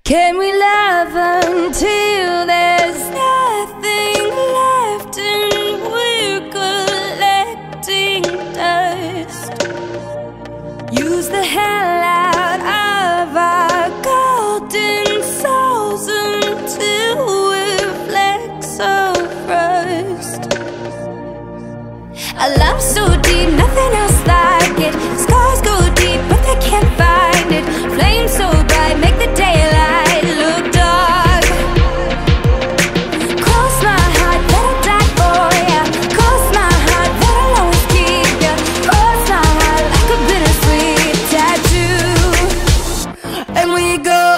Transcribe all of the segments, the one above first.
Can we love until there's nothing left and we're collecting dust? Use the hell out of our golden souls until we're flecks of rust. A love so deep, nothing else like it. Scars go deep, but they can't find it. Flames so bright, make the daylight look dark. Cross my heart, that I'll die for ya. Cross my heart, that I'll always keep ya. Cross my heart like a bittersweet tattoo. And we go.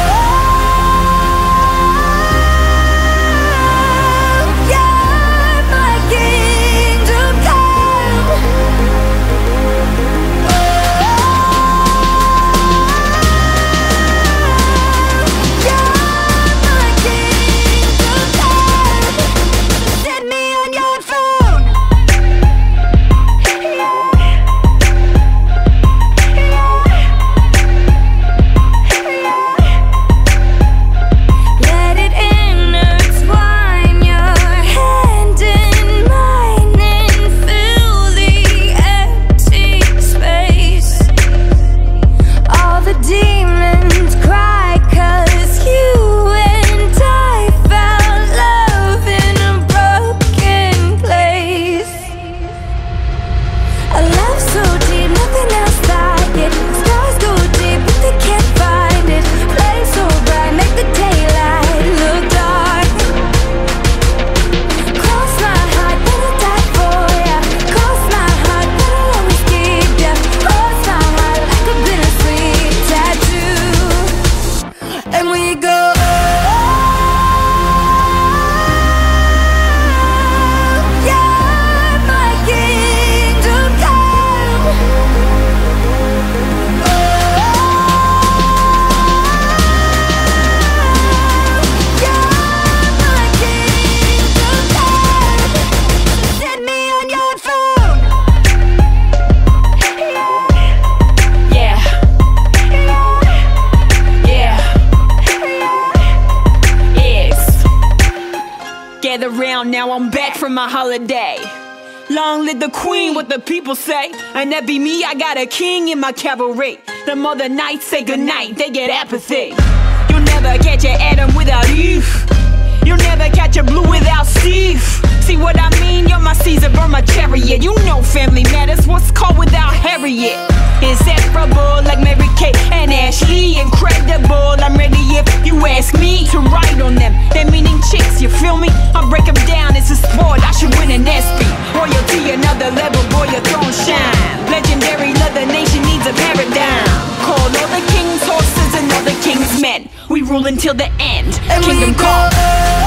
Gather round, now I'm back from my holiday. Long live the queen, what the people say. And that be me, I got a king in my cavalry. The mother knights say goodnight, they get apathy. You'll never catch an Adam without Eve. You'll never catch a Blue without Steve. See what I mean? You're my Caesar, burn my chariot. You know family matters, what's called without Harriet? Inseparable like Mary Kate and Ashley. Incredible, I'm ready if you ask me to write on them. They're meaning chicks, you feel me? I'll break them down, it's a sport, I should win an ESPY. Royalty, another level, boy, your throne shine. Legendary, leather nation needs a paradigm. Call all the king's horses and all the king's men. We rule until the end, And kingdom come.